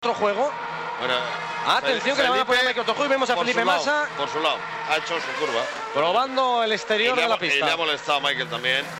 otro juego. Bueno, atención que le van a poner a Michael Tojo y vemos a Felipe Massa por su lado, ha hecho su curva. probando el exterior de la Y le pista. ha molestado a Michael también.